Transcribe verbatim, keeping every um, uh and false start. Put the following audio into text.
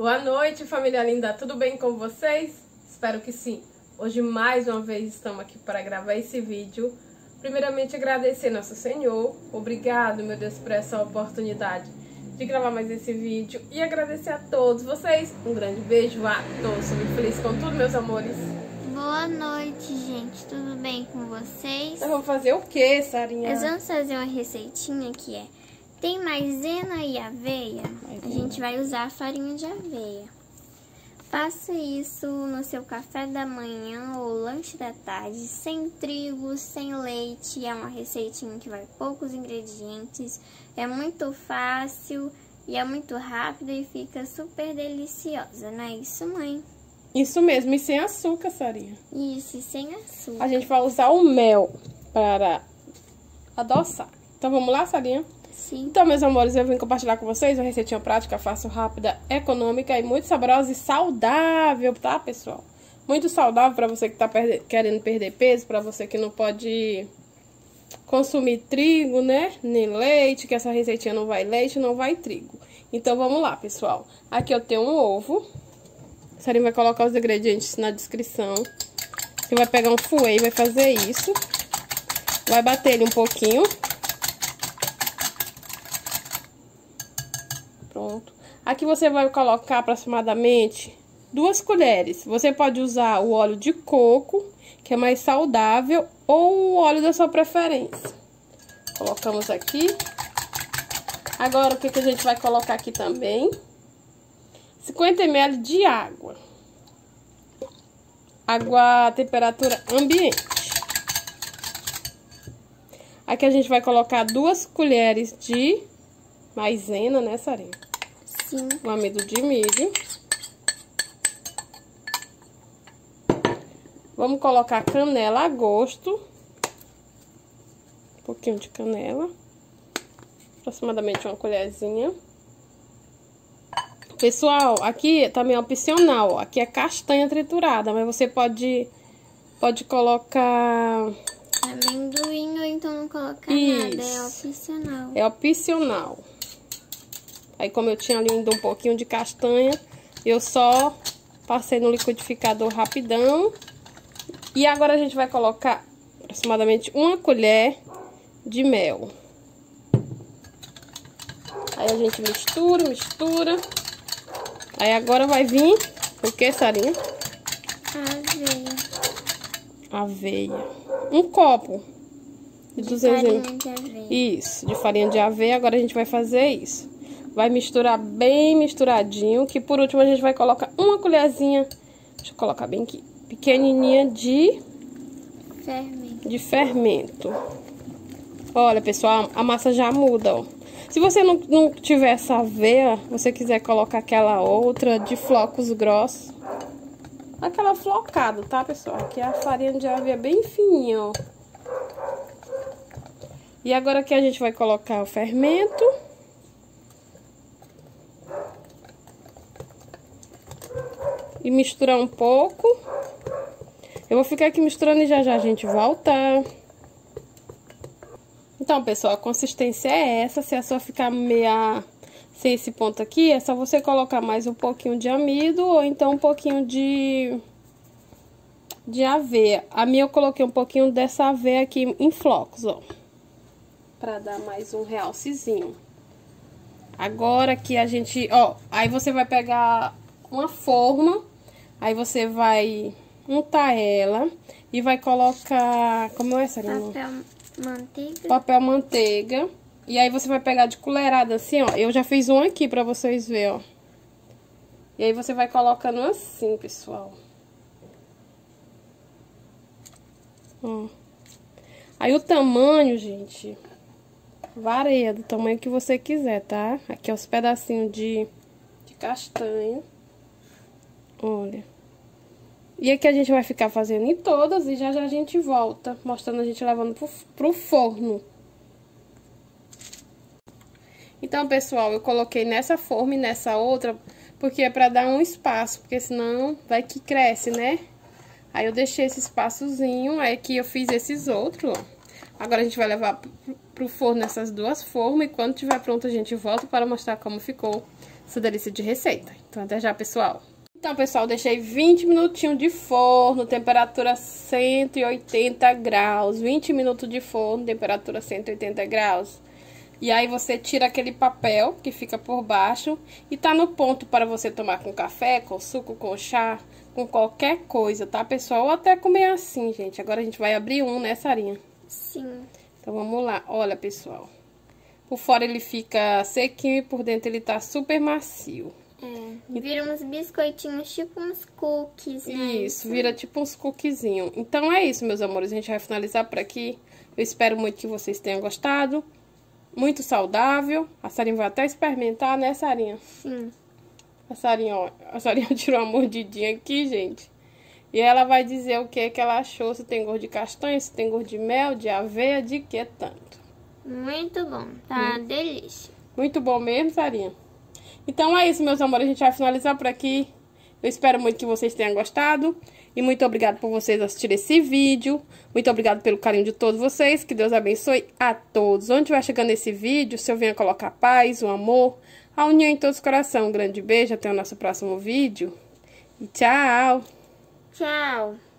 Boa noite, família linda, tudo bem com vocês? Espero que sim. Hoje mais uma vez estamos aqui para gravar esse vídeo. Primeiramente agradecer nosso Senhor, obrigado meu Deus por essa oportunidade de gravar mais esse vídeo. E agradecer a todos vocês, um grande beijo a todos, sou muito feliz com tudo, meus amores. Boa noite, gente, tudo bem com vocês? Nós vamos fazer o que, Sarinha? Nós vamos fazer uma receitinha que é, tem maisena e aveia, maisena. A gente vai usar a farinha de aveia. Faça isso no seu café da manhã ou lanche da tarde, sem trigo, sem leite. É uma receitinha que vai poucos ingredientes, é muito fácil e é muito rápida e fica super deliciosa, não é isso, mãe? Isso mesmo, e sem açúcar, Sarinha. Isso, e sem açúcar. A gente vai usar o mel para adoçar. Então vamos lá, Sarinha? Sim. Então, meus amores, eu vim compartilhar com vocês uma receitinha prática, fácil, rápida, econômica e muito saborosa e saudável, tá, pessoal? Muito saudável para você que tá perde- querendo perder peso, para você que não pode consumir trigo, né? Nem leite, que essa receitinha não vai leite, não vai trigo. Então, vamos lá, pessoal. Aqui eu tenho um ovo. A Sarinha vai colocar os ingredientes na descrição. Você vai pegar um fouet, vai fazer isso. Vai bater ele um pouquinho. Pronto. Aqui você vai colocar aproximadamente duas colheres. Você pode usar o óleo de coco, que é mais saudável, ou o óleo da sua preferência. Colocamos aqui. Agora, o que, que a gente vai colocar aqui também? cinquenta mililitros de água. Água a temperatura ambiente. Aqui a gente vai colocar duas colheres de maisena, né, Sarinha? Sim. Um amido de milho. Vamos colocar canela a gosto. Um pouquinho de canela. Aproximadamente uma colherzinha. Pessoal, aqui também é opcional, ó. Aqui é castanha triturada, mas você pode, pode colocar amendoim ou então não colocar Isso. nada, é opcional. É opcional. Aí, como eu tinha ali ainda um pouquinho de castanha, eu só passei no liquidificador rapidão. E agora a gente vai colocar aproximadamente uma colher de mel. Aí a gente mistura, mistura. Aí agora vai vir o que, Sarinha? Aveia. Aveia. Um copo de, de duzentos farinha de aveia. Isso, de farinha de aveia. Agora a gente vai fazer isso. Vai misturar bem misturadinho, que por último a gente vai colocar uma colherzinha, deixa eu colocar bem aqui, pequenininha de fermento. De fermento. Olha, pessoal, a massa já muda, ó. Se você não, não tiver essa aveia, você quiser colocar aquela outra de flocos grossos, aquela flocada, tá, pessoal? Aqui é a farinha de aveia bem fininha, ó. E agora aqui a gente vai colocar o fermento. E misturar um pouco. Eu vou ficar aqui misturando e já já a gente volta. Então, pessoal, a consistência é essa. Se a sua ficar meia sem esse ponto aqui, é só você colocar mais um pouquinho de amido ou então um pouquinho de, de aveia. A minha eu coloquei um pouquinho dessa aveia aqui em flocos, ó. Pra dar mais um realcezinho. Agora que a gente, ó, aí você vai pegar uma forma, aí você vai untar ela e vai colocar, como é essa? Papel manteiga. Papel manteiga. E aí você vai pegar de colherada assim, ó. Eu já fiz um aqui pra vocês verem, ó. E aí você vai colocando assim, pessoal. Ó. Aí o tamanho, gente, varia do tamanho que você quiser, tá? Aqui é os pedacinhos de, de castanha. Olha. E aqui a gente vai ficar fazendo em todas e já já a gente volta, mostrando a gente levando pro, pro forno. Então, pessoal, eu coloquei nessa forma e nessa outra, porque é pra dar um espaço, porque senão vai que cresce, né? Aí eu deixei esse espaçozinho, aí aqui eu fiz esses outros, ó. Agora a gente vai levar pro forno essas duas formas e quando tiver pronto a gente volta para mostrar como ficou. essa delícia de receita. Então, até já, pessoal. Então, pessoal, deixei vinte minutinhos de forno, temperatura cento e oitenta graus. vinte minutos de forno, temperatura cento e oitenta graus. E aí, você tira aquele papel que fica por baixo e tá no ponto para você tomar com café, com suco, com chá, com qualquer coisa, tá, pessoal? Ou até comer assim, gente. Agora, a gente vai abrir um, né, Sarinha? Sim. Então, vamos lá. Olha, pessoal. Por fora ele fica sequinho e por dentro ele tá super macio. É, vira uns biscoitinhos, tipo uns cookies, né? Isso, vira tipo uns cookiezinhos. Então, é isso, meus amores. A gente vai finalizar por aqui. Eu espero muito que vocês tenham gostado. Muito saudável. A Sarinha vai até experimentar, né, Sarinha? Sim. A Sarinha, ó. A Sarinha tirou uma mordidinha aqui, gente. E ela vai dizer o que, que ela achou. Se tem gosto de castanha, se tem gosto de mel, de aveia, de que tanto. Muito bom. Tá hum. delícia. Muito bom mesmo, Sarinha. Então é isso, meus amores. A gente vai finalizar por aqui. Eu espero muito que vocês tenham gostado. E muito obrigado por vocês assistirem esse vídeo. Muito obrigado pelo carinho de todos vocês. Que Deus abençoe a todos. Onde vai chegando esse vídeo, se eu venha colocar paz, o amor, a união em todos os corações. Um grande beijo. Até o nosso próximo vídeo. E tchau. Tchau.